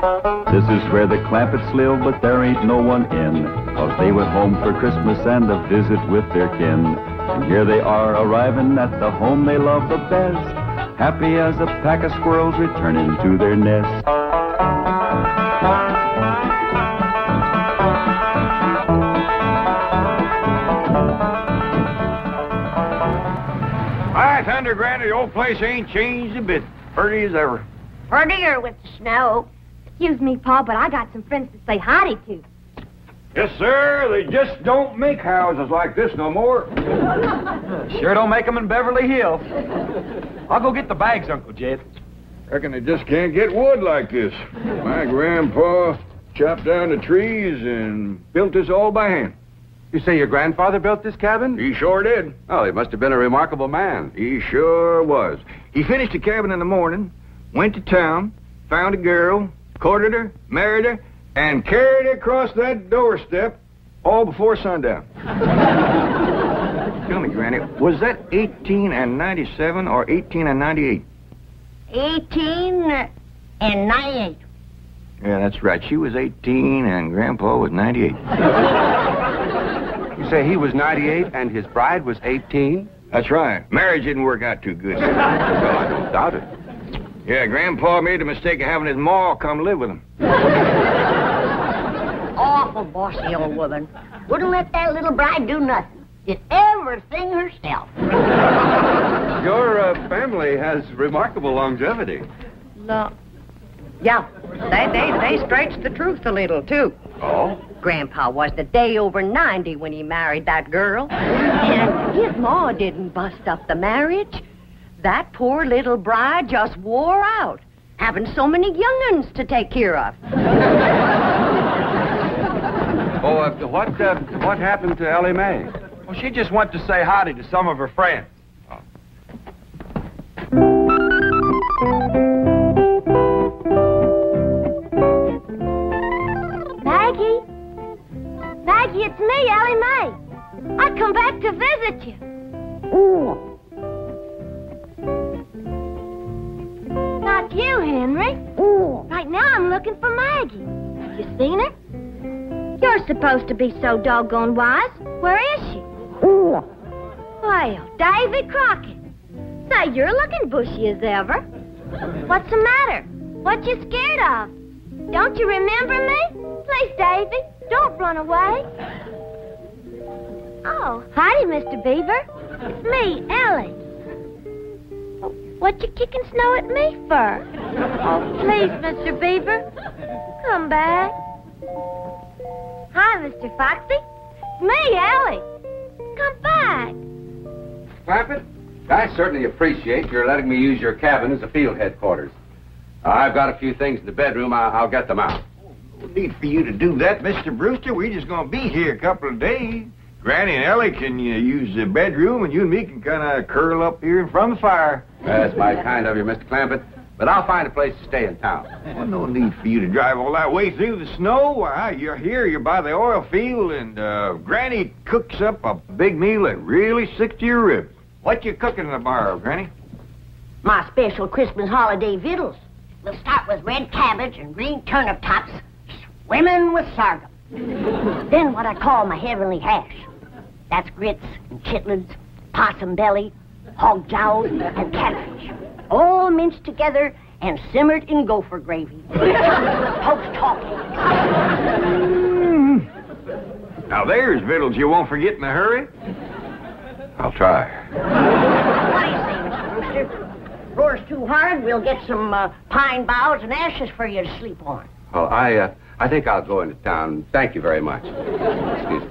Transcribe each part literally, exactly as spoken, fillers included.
This is where the Clampetts live, but there ain't no one in, 'cause they went home for Christmas and a visit with their kin. And here they are arriving at the home they love the best, happy as a pack of squirrels returning to their nest. My thunder, Granny, the old place ain't changed a bit. Pretty as ever. Prettier with the snow. Excuse me, Pa, but I got some friends to say howdy to. Yes, sir. They just don't make houses like this no more. Sure don't make them in Beverly Hills. I'll go get the bags, Uncle Jed. Reckon they just can't get wood like this. My grandpa chopped down the trees and built this all by hand. You say your grandfather built this cabin? He sure did. Oh, he must have been a remarkable man. He sure was. He finished the cabin in the morning, went to town, found a girl, courted her, married her, and carried her across that doorstep all before sundown. Tell me, Granny, was that eighteen and ninety-seven or eighteen and ninety-eight? Eighteen and ninety-eight. Yeah, that's right. She was eighteen and Grandpa was ninety-eight. You say he was ninety-eight and his bride was eighteen? That's right. Marriage didn't work out too good. Well, I don't doubt it. Yeah, Grandpa made the mistake of having his ma come live with him. Awful bossy old woman. Wouldn't let that little bride do nothing. Did everything herself. Your uh, family has remarkable longevity. No. Yeah, they, they, they stretched the truth a little, too. Oh? Grandpa was the day over ninety when he married that girl. And his ma didn't bust up the marriage. That poor little bride just wore out, having so many young'uns to take care of. Oh, uh, what, uh, what happened to Elly May? Well, she just went to say howdy to some of her friends. Oh. Maggie? Maggie, it's me, Elly May. I come back to visit you. Ooh. Not you, Henry. Ooh. Right now I'm looking for Maggie. You seen her? You're supposed to be so doggone wise. Where is she? Ooh. Well, Davy Crockett. Say, you're looking bushy as ever. What's the matter? What you scared of? Don't you remember me? Please, Davy, don't run away. Oh, howdy, Mister Beaver. It's me, Elly. What you kicking snow at me for? Oh, please, Mister Beaver, come back. Hi, Mister Foxy. Me, Elly. Come back. Clampett, I certainly appreciate your letting me use your cabin as a field headquarters. I've got a few things in the bedroom. I I'll get them out. No need for you to do that, Mister Brewster. We're just going to be here a couple of days. Granny and Elly can uh, use the bedroom, and you and me can kind of curl up here in front of the fire. That's mighty kind of you, Mister Clampett. But I'll find a place to stay in town. Well, no need for you to drive all that way through the snow. Why, you're here, you're by the oil field, and uh, Granny cooks up a big meal that really sticks to your ribs. What you cooking in the bar, Granny? My special Christmas holiday victuals. We'll start with red cabbage and green turnip tops, swimming with sorghum. Then what I call my heavenly hash. That's grits and chitlins, possum belly, hog jowls, and catfish. All minced together and simmered in gopher gravy. Folks talking. Mm. Now there's victuals you won't forget in a hurry. I'll try. What do you say, Mister Brewster? Roars too hard, we'll get some uh, pine boughs and ashes for you to sleep on. Oh, I, uh, I think I'll go into town. Thank you very much. Excuse me.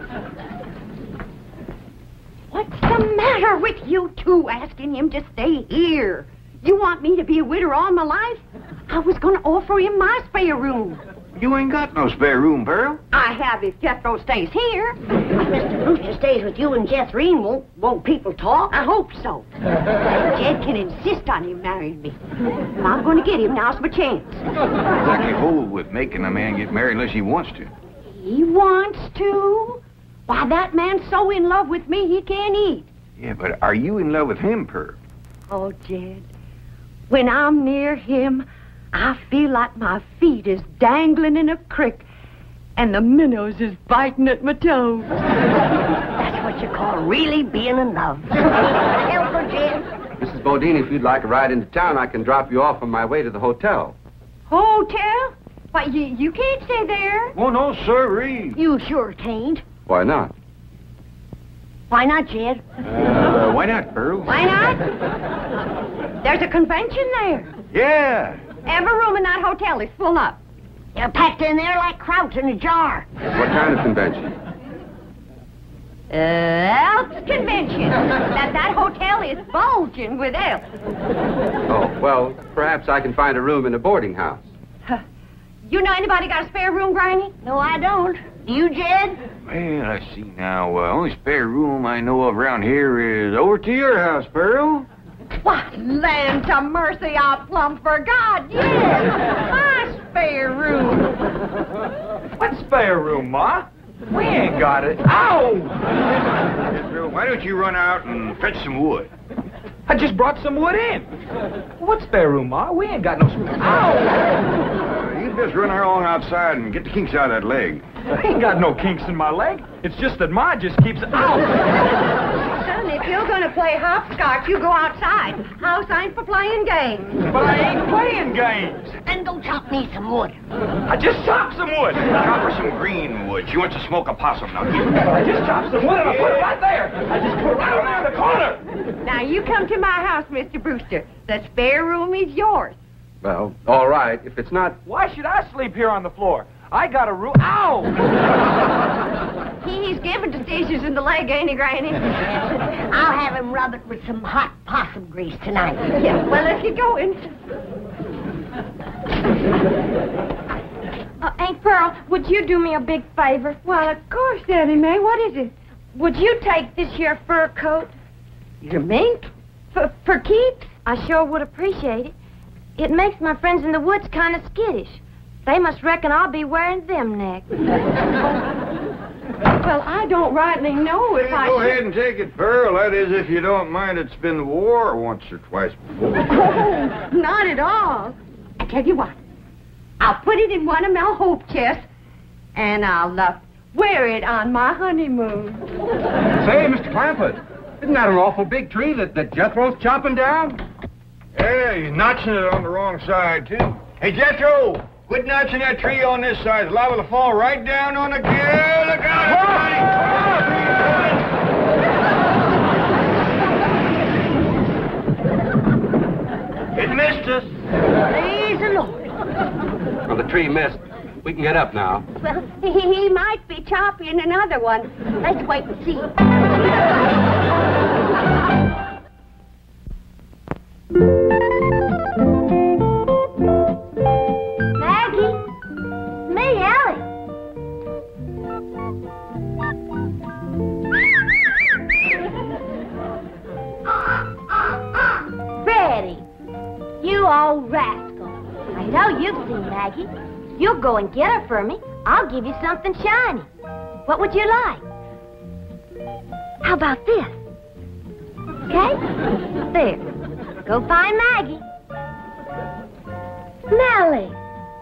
What's the matter with you two asking him to stay here? You want me to be a widow all my life? I was going to offer him my spare room. You ain't got no spare room, Pearl. I have if Jethro stays here. If Mister Brewster stays with you and Jethrine, won't, won't people talk? I hope so. Jed can insist on him marrying me. But I'm going to get him. Now's my chance. Exactly hold with making a man get married unless he wants to. He wants to? Why, that man's so in love with me he can't eat. Yeah, but are you in love with him, Pearl? Oh, Jed, when I'm near him, I feel like my feet is dangling in a creek and the minnows is biting at my toes. That's what you call really being in love. Help her, Jed. Missus Bodine, if you'd like a ride into town, I can drop you off on my way to the hotel. Hotel? Why, you, you can't stay there. Oh, no, sirree. You sure can't. Why not? Why not, Jed? Uh, why not, Pearl? Why not? There's a convention there. Yeah. Every room in that hotel is full up. You're packed in there like kraut in a jar. What kind of convention? Uh, Elks Convention. that that hotel is bulging with elks. Oh, well, perhaps I can find a room in a boarding house. You know anybody got a spare room, Granny? No, I don't. Do you, Jed? Well, I see now. Uh, only spare room I know of around here is over to your house, Pearl. Why, land to mercy, I plumb forgot. Yes, my spare room. What spare room, Ma? We ain't got it. Ow! Pearl, why don't you run out and fetch some wood? I just brought some wood in. What spare room, Ma? We ain't got no spare. Ow! Uh, you just run along outside and get the kinks out of that leg. I ain't got no kinks in my leg. It's just that Ma just keeps... Ow! Son, if you're going to play hopscotch, you go outside. House ain't for playing games. But I ain't playing games. Then go chop me some wood. I just chopped some wood. Chop her some green wood. She wants to smoke a possum. Now give her. I just chopped some wood and I put it right there. I just put it right over there in the corner. Now, you come to my house, Mister Brewster. The spare room is yours. Well, all right. If it's not... Why should I sleep here on the floor? I got a room... Ow! He's given to seizures in the leg, ain't he, Granny? I'll have him rub it with some hot possum grease tonight. Yeah, well, if you're going. Uh, Aunt Pearl, would you do me a big favor? Well, of course, Elly May. What is it? Would you take this here fur coat? Your mink? For, for keeps? I sure would appreciate it. It makes my friends in the woods kind of skittish. They must reckon I'll be wearing them next. Well, I don't rightly know if Hey, I go should... ahead and take it, Pearl. That is, if you don't mind it's been the war once or twice before. Oh, not at all. I tell you what. I'll put it in one of my hope chests, and I'll uh, wear it on my honeymoon. Say, Mister Clampett, isn't that an awful big tree that, that Jethro's chopping down? Yeah, he's notching it on the wrong side, too. Hey, Jethro, quit notching that tree on this side. It's liable to fall right down on the... Yeah, look out! It missed us. Praise the Lord. Well, the tree missed. We can get up now. Well, he, he might be chopping another one. Let's wait and see. Maggie? Me, Ellie. Freddie, you old rascal. I know you've seen Maggie. You'll go and get her for me. I'll give you something shiny. What would you like? How about this? Okay? There. Go find Maggie. Smelly.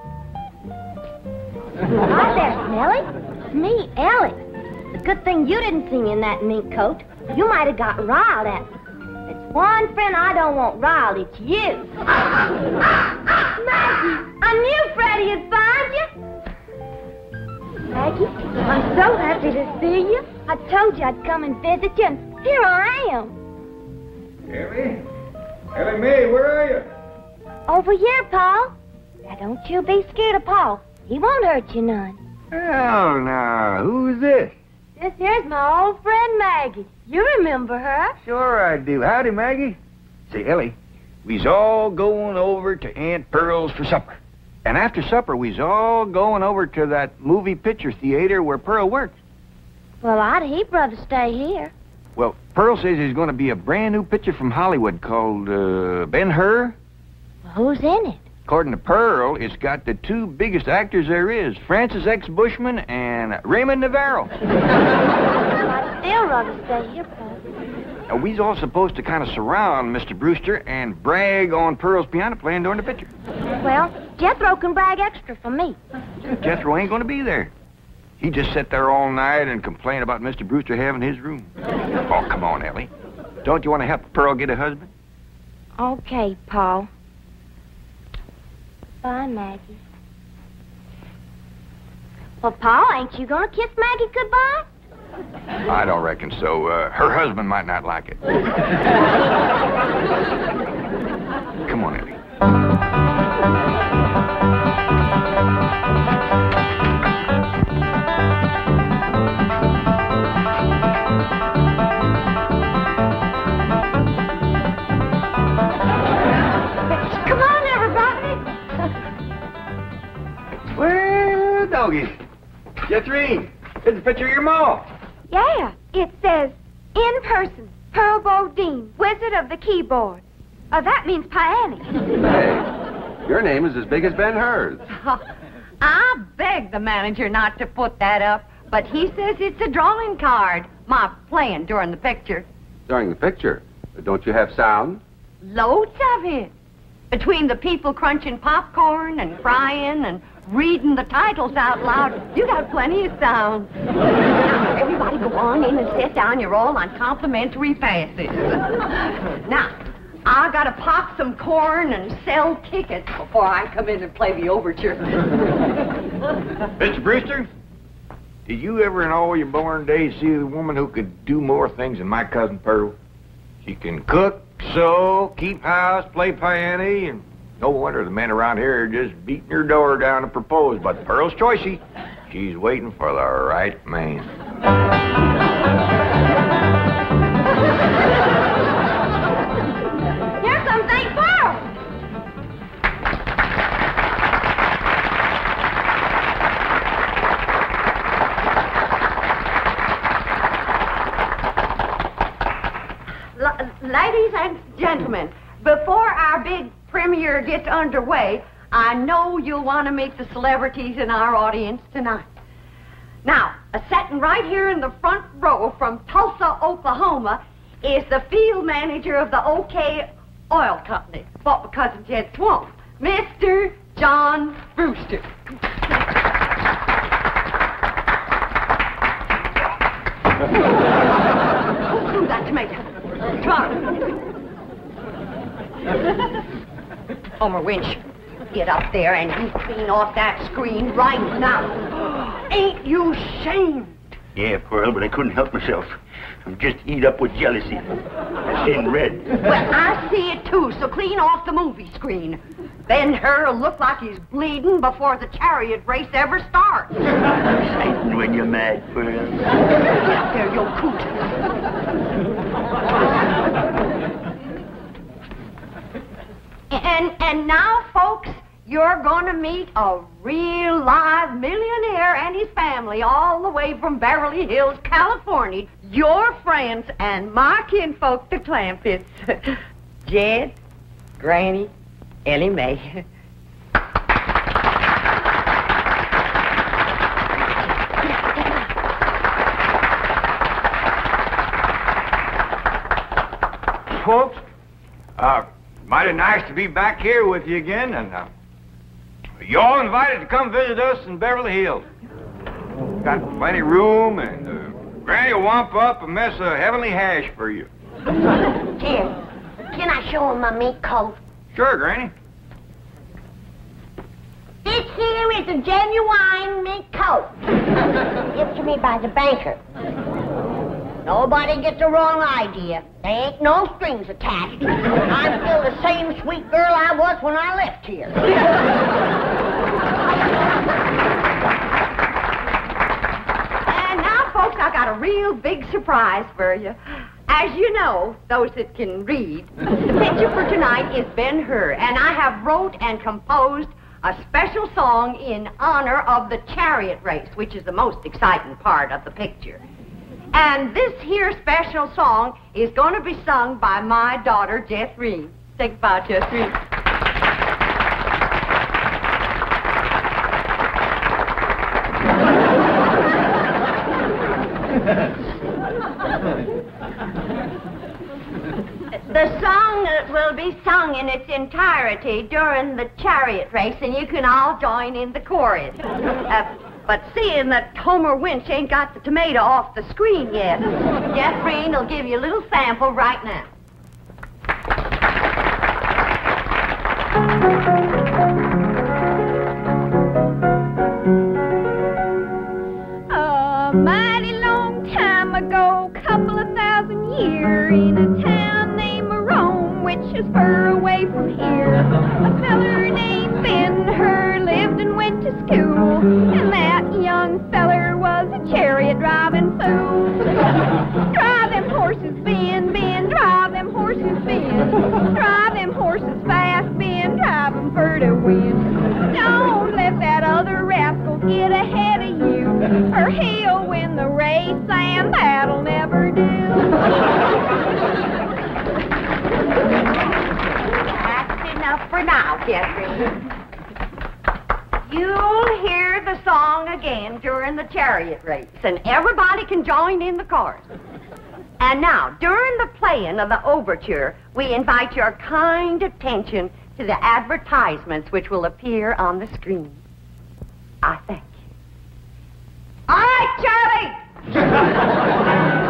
Hi there, Smelly. It's me, Ellie. It's a good thing you didn't see me in that mink coat. You might have got riled at me. It's one friend I don't want riled. It's you. Maggie, I knew Freddie would find you. Maggie, I'm so happy to see you. I told you I'd come and visit you, and here I am. Ellie? Elly May, where are you? Over here, Paul. Now, don't you be scared of Paul. He won't hurt you none. Oh, now, who's this? This here's my old friend Maggie. You remember her? Sure I do. Howdy, Maggie. Say, Ellie, we's all going over to Aunt Pearl's for supper. And after supper, we's all going over to that movie picture theater where Pearl works. Well, I'd he'd rather stay here. Well, Pearl says there's going to be a brand new picture from Hollywood called uh, Ben Hur. Well, who's in it? According to Pearl, it's got the two biggest actors there is, Francis X. Bushman and Raymond Navarro. I'd still rather stay here, Paul. Now, we's all supposed to kind of surround Mister Brewster and brag on Pearl's piano playing during the picture. Well, Jethro can brag extra for me. Jethro ain't going to be there. He just sat there all night and complained about Mister Brewster having his room. Oh, come on, Ellie. Don't you want to help Pearl get a husband? Okay, Paul. Bye, Maggie. Well, Paul, ain't you gonna kiss Maggie goodbye? I don't reckon so. Uh, her husband might not like it. Come on, Ellie. Come on, everybody. Well, doggies. Jethrine, here's a picture of your ma. Yeah, it says, in person, Pearl Bodine, Wizard of the Keyboard. Oh, that means Piany. Hey, your name is as big as Ben Hur's. I begged the manager not to put that up, but he says it's a drawing card. My playing during the picture. During the picture, don't you have sound? Loads of it. Between the people crunching popcorn and crying and reading the titles out loud, you got plenty of sound. Now, everybody go on in and sit down. You're all on complimentary passes. Now, I gotta pop some corn and sell tickets before I come in and play the overture. Mister Brewster, did you ever in all your born days see a woman who could do more things than my cousin Pearl? She can cook, sew, keep house, play piano, and no wonder the men around here are just beating her door down to propose. But Pearl's choicey. She's waiting for the right man. Here comes Aunt Pearl. L- ladies and gentlemen, before our big premiere gets underway, I know you'll want to meet the celebrities in our audience tonight. Now, uh, sitting right here in the front row from Tulsa, Oklahoma, is the field manager of the OK Oil Company, bought my cousin Jed Swamp, Mister John Brewster. Oh, that tomato. Come on. Homer Winch, get up there and you clean off that screen right now. Ain't you ashamed? Yeah, Pearl, but I couldn't help myself. I'm just eat up with jealousy. I seen red. Well, I see it too, so clean off the movie screen. Ben Hur will look like he's bleeding before the chariot race ever starts. Exciting when you're mad, Pearl. Get up there, you coot. And, and now, folks, you're going to meet a real live millionaire and his family all the way from Beverly Hills, California. Your friends and my kinfolk, the Clampets. Jed, Granny, Elly May. Folks, uh, mighty nice to be back here with you again, and uh, you're all invited to come visit us in Beverly Hills. Got plenty of room, and uh, Granny will wamp up a mess of heavenly hash for you. Jim, can I show him my mink coat? Sure, Granny. This here is a genuine mink coat. Given to me by the banker. Nobody gets the wrong idea. There ain't no strings attached. I'm still the same sweet girl I was when I left here. And now, folks, I got a real big surprise for you. As you know, those that can read, the picture for tonight is Ben Hur, and I have wrote and composed a special song in honor of the chariot race, which is the most exciting part of the picture. And this here special song is going to be sung by my daughter, Jethrine. Say goodbye, Jethrine. in its entirety during the chariot race, and you can all join in the chorus. Uh, but seeing that Homer Winch ain't got the tomato off the screen yet, Jeff Green will give you a little sample right now. A mighty long time ago, couple of thousand years, in a town named Rome, which is far away from here, a feller named Ben Hur lived and went to school, and that young feller was a chariot driving fool. Drive them horses, Ben, Ben, drive them horses, Ben, drive them horses fast, Ben, drive them for to win. Don't let that other rascal get ahead of you, or he'll win the race, and that'll never do. That's enough for now, Jeffrey. You'll hear the song again during the chariot race, and everybody can join in the chorus. And now, during the playing of the overture, we invite your kind attention to the advertisements which will appear on the screen. I thank you. All right, Charlie!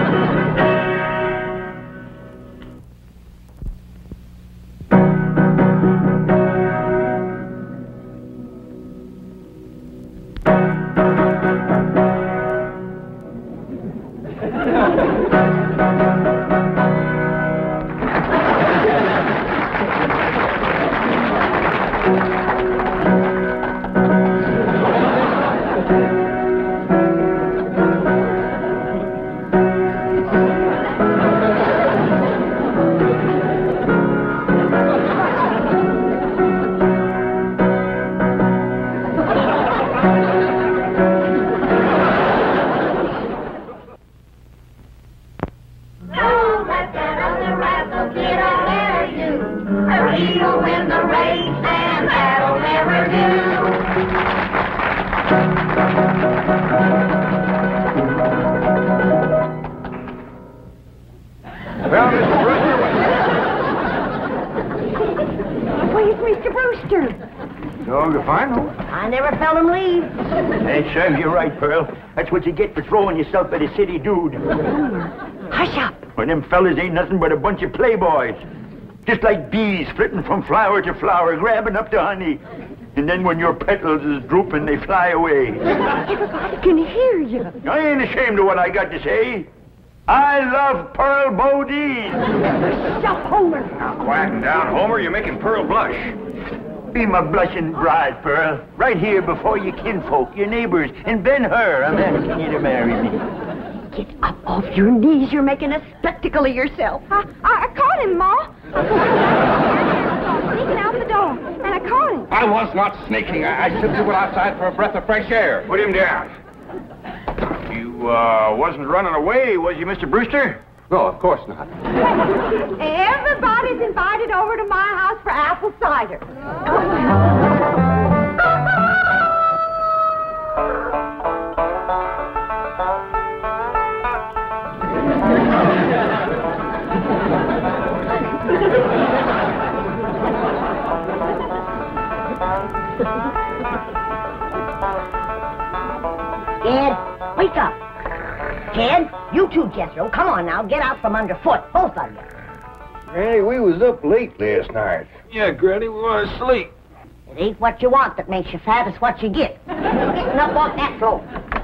Well, Mister Brewster. Where's Mister Brewster? No, you find him? I never felt him leave. That serves you right, Pearl. That's what you get for throwing yourself at a city dude. Hush up. Well, them fellas ain't nothing but a bunch of playboys. Just like bees flitting from flower to flower, grabbing up the honey. And then when your petals is drooping, they fly away. Everybody can hear you. I ain't ashamed of what I got to say. I love Pearl Bodine. Stop, Homer. Now, quieting down, Homer. You're making Pearl blush. Be my blushing bride, Pearl. Right here before your kinfolk, your neighbors, and Ben Hur. I'm asking you to marry me. Get up off your knees. You're making a spectacle of yourself. I, I, I caught him, Ma. Sneaking out the door, and I caught him. I was not sneaking. I, I simply went outside for a breath of fresh air. Put him down. You, uh, wasn't running away, was you, Mister Brewster? No, of course not. Everybody's invited over to my house for apple cider. Ed, wake up. Ted, you too, Jethro. Come on now, get out from underfoot, both of you. Granny, we was up late last night. Yeah, Granny, we want to sleep. It ain't what you want that makes you fat, it's what you get. Getting up off that floor.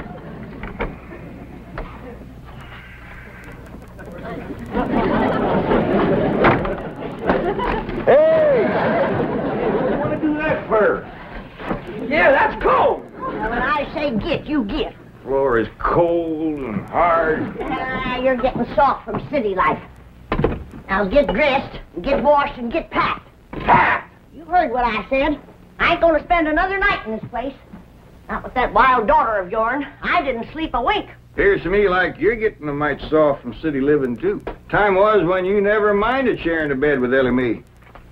Hey! What do you want to do that for? Yeah, that's cold. Now, when I say get, you get. Floor is cold and hard. Ah, you're getting soft from city life. Now get dressed, and get washed, and get packed. Packed? You heard what I said. I ain't gonna spend another night in this place. Not with that wild daughter of yourn. I didn't sleep a wink. Appears to me like you're getting a mite soft from city living, too. Time was when you never minded sharing a bed with Elly May.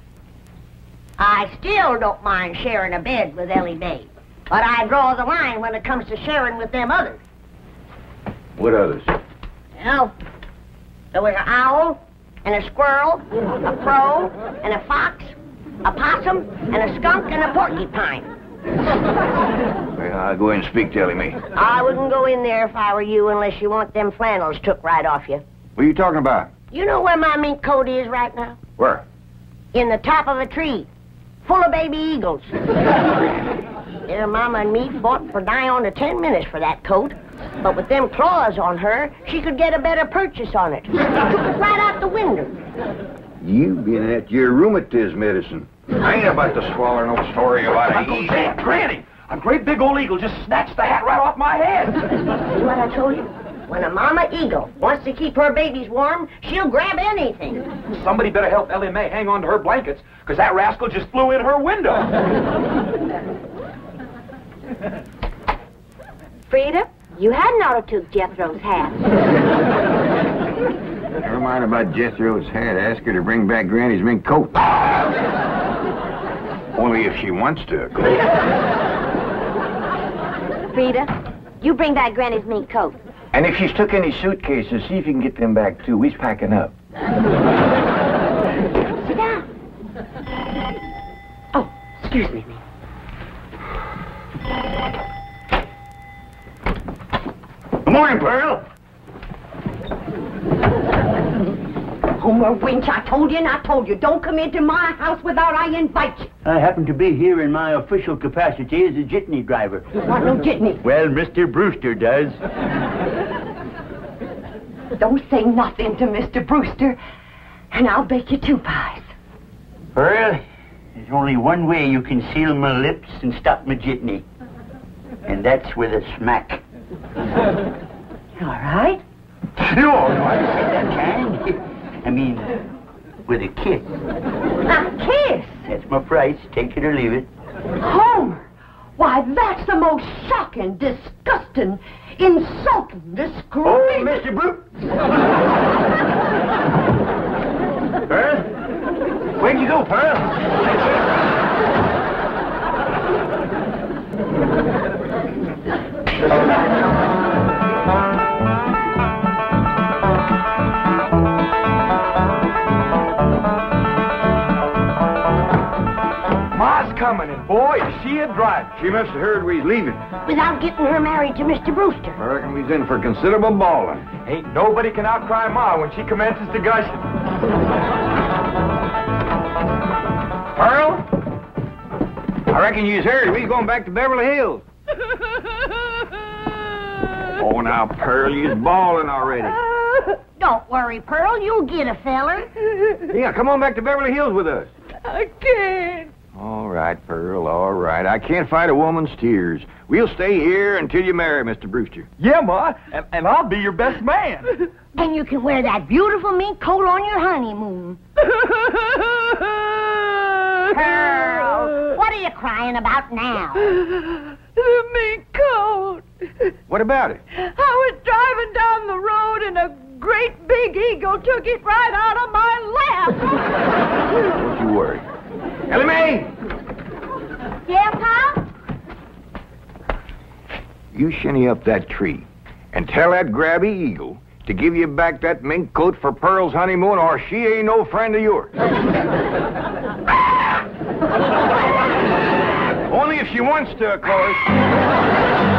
I still don't mind sharing a bed with Elly May. But I draw the line when it comes to sharing with them others. What others? Well, there was an owl and a squirrel, a crow, and a fox, a possum, and a skunk, and a porcupine. Well, I'll go in and speak to Elly May. I wouldn't go in there if I were you unless you want them flannels took right off you. What are you talking about? You know where my mink coat is right now? Where? In the top of a tree, full of baby eagles. Their mama and me fought for nigh on to ten minutes for that coat. But with them claws on her, she could get a better purchase on it. Took it right out the window. You been at your rheumatism medicine. I ain't about to swallow no story about a Uncle Sam, Granny, a great big old eagle just snatched the hat right off my head. See what I told you? When a mama eagle wants to keep her babies warm, she'll grab anything. Somebody better help Elly May hang on to her blankets, because that rascal just flew in her window. Frida, you hadn't ought to took Jethro's hat. Never mind about Jethro's hat. Ask her to bring back Granny's mink coat. Only if she wants to, of course. Frida, you bring back Granny's mink coat. And if she's took any suitcases, see if you can get them back, too. We's packing up. Sit down. Oh, excuse me. Good morning, Pearl. Homer Winch, I told you and I told you, don't come into my house without I invite you. I happen to be here in my official capacity as a jitney driver. You want no jitney? Well, Mister Brewster does. Don't say nothing to Mister Brewster, and I'll bake you two pies. Pearl, there's only one way you can seal my lips and stop my jitney. And that's with a smack. All right. No, no, I don't think that kind. I mean, with a kiss. A kiss? That's my price. Take it or leave it. Homer! Why, that's the most shocking, disgusting, insulting, disgraceful... Oh, Mister Brute! Pearl? Where'd you go, Pearl? Ma's coming, and boy, is she a driver. She must have heard we was leaving. Without getting her married to Mister Brewster. I reckon we's in for considerable bawling. Ain't nobody can outcry Ma when she commences to gushing. Pearl? I reckon you's heard we's going back to Beverly Hills. Oh, now, Pearl, you's bawling already. Don't worry, Pearl. You'll get a feller. Yeah, come on back to Beverly Hills with us. I can't. All right, Pearl, all right. I can't fight a woman's tears. We'll stay here until you marry Mister Brewster. Yeah, Ma, and, and I'll be your best man. And you can wear that beautiful mink coat on your honeymoon. Pearl, what are you crying about now? The mink coat. What about it? I was driving down the road and a great big eagle took it right out of my lap. Don't you worry. Elly May! Yeah, Pop? You shinny up that tree and tell that grabby eagle to give you back that mink coat for Pearl's honeymoon, or she ain't no friend of yours. Only if she wants to, of course.